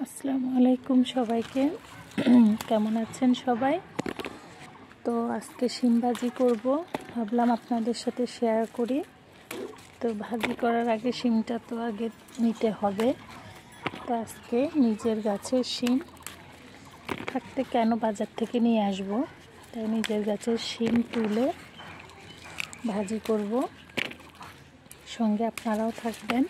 আসসালামু আলাইকুম সবাইকে। কেমন আছেন সবাই? তো আজকে শিম ভাজি করব, ভাবলাম আপনাদের সাথে শেয়ার করি। তো ভাজি করার আগে শিমটা তো আগে নিতে হবে। তো আজকে নিজের গাছের শিম থাকতে কেন বাজার থেকে নিয়ে আসব, তাই নিজের গাছের শিম তুলে ভাজি করব। সঙ্গে আপনারাও থাকবেন,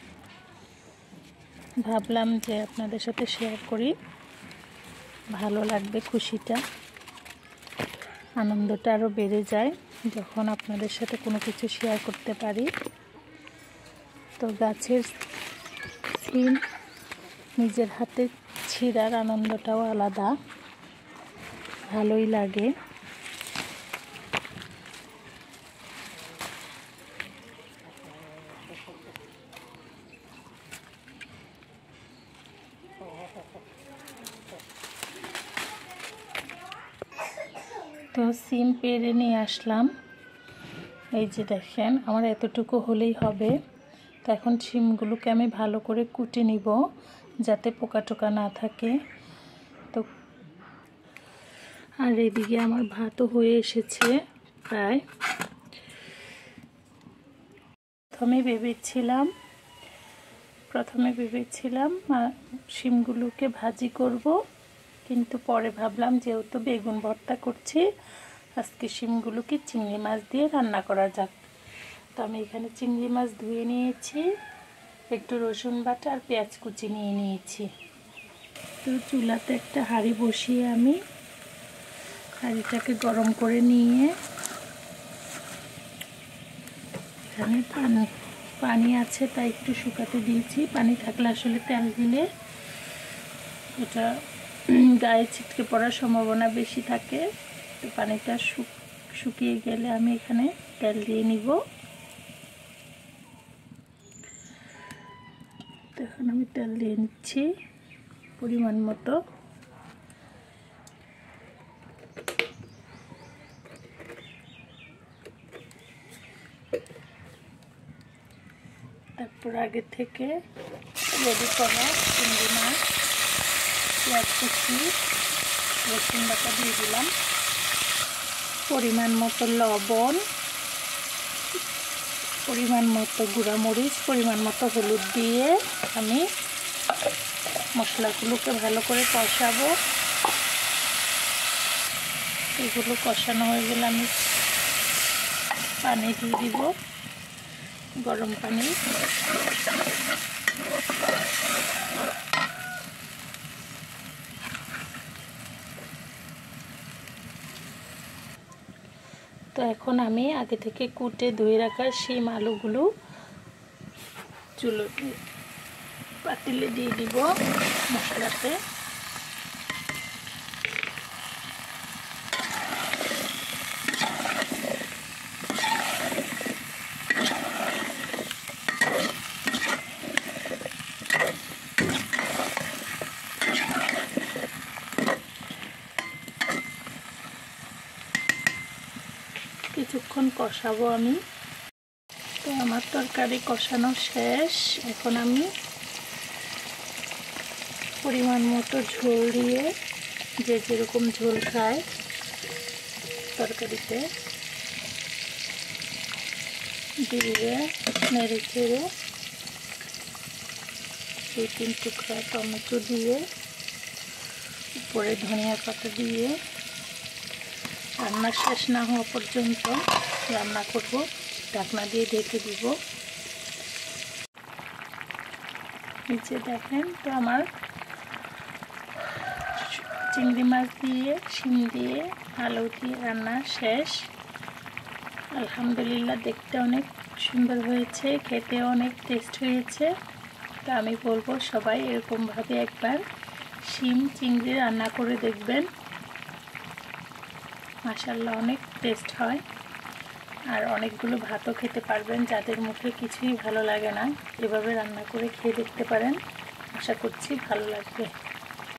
ভাবলাম যে আপনাদের সাথে শেয়ার করি, ভালো লাগবে। খুশিটা, আনন্দটা আরও বেড়ে যায় যখন আপনাদের সাথে কোনো কিছু শেয়ার করতে পারি। তো গাছের সিম নিজের হাতে ছিঁড়ার আনন্দটাও আলাদা, ভালোই লাগে। তো সিম পেড়ে নিয়ে আসলাম। এই যে দেখেন, আমার এতটুকু হলেই হবে। তো এখন শিমগুলোকে আমি ভালো করে কুটে নিব যাতে পোকা টোকা না থাকে। তো আর এদিকে আমার ভাতও হয়ে এসেছে প্রায়। প্রথমে ভেবেছিলাম শিমগুলোকে ভাজি করব, কিন্তু পরে ভাবলাম যেহেতু বেগুন ভর্তা করছি, আজকে শিমগুলোকে চিংড়ি মাছ দিয়ে রান্না করা যাক। তো আমি এখানে চিংড়ি মাছ ধুয়ে নিয়েছি, একটু রসুন বাটা আর পেঁয়াজ কুচি নিয়ে নিয়েছি। তো চুলাতে একটা হাঁড়ি বসিয়ে আমি হাঁড়িটাকে গরম করে নিয়ে এখানে পানি আছে তাই একটু শুকাতে দিয়েছি। পানি থাকলে আসলে তেল দিলে এটা গায়ে ছিটকে পড়ার সম্ভাবনা বেশি থাকে। তো পানিটা শুকিয়ে গেলে আমি এখানে তেল দিয়ে নিব। তো এখন আমি তেল দিয়ে নিচ্ছি পরিমাণ মতো। তারপর আগে থেকে রেডি করা চিংড়ি মাছ, পেঁয়াজ কুচি, রসুন বাটা দিয়ে দিলাম, পরিমাণ মতো লবণ, পরিমাণ মতো গুঁড়ামরিচ, পরিমাণ মতো হলুদ দিয়ে আমি মশলাগুলোকে ভালো করে কষাবো। এগুলো কষানো হয়ে গেলে আমি পানি দিয়ে দিব, গরম পানি। তো এখন আমি আগে থেকে কুটে ধুয়ে রাখা শিম আলুগুলো পাতিলে দিয়ে দিব মশলাতে। কিছুক্ষণ কষাবো আমি। তো আমার তরকারি কষানো শেষ। এখন আমি পরিমাণ মতো ঝোল দিয়ে, যে যেরকম ঝোল খায় তরকারিতে, দিয়ে নেড়ে চেড়ে 2-3 টুকরা টমেটো দিয়ে, উপরে ধনিয়া পাতা দিয়ে রান্না শেষ না হওয়া পর্যন্ত রান্না করব। ঢাকনা দিয়ে ঢেকে দিব। নিচে দেখেন, তো আমার চিংড়ি মাছ দিয়ে, শিম দিয়ে, আলু দিয়ে রান্না শেষ। আলহামদুলিল্লাহ, দেখতে অনেক সুন্দর হয়েছে, খেতে অনেক টেস্ট হয়েছে। তো আমি বলবো সবাই এরকমভাবে একবার শিম চিংড়ি রান্না করে দেখবেন। মাশাআল্লাহ, অনেক টেস্ট হয়। আর অনেকগুলো ভাতও খেতে পারবেন। যাদের মুখে কিছুই ভালো লাগে না, এভাবে রান্না করে খেয়ে দেখতে পারেন। আশা করছি ভালো লাগবে।